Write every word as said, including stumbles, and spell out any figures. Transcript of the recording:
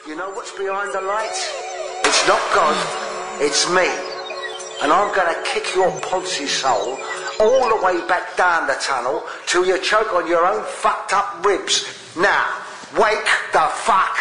You know what's behind the lights? It's not God, it's me. And I'm gonna kick your Ponzi soul all the way back down the tunnel till you choke on your own fucked up ribs. Now, wake the fuck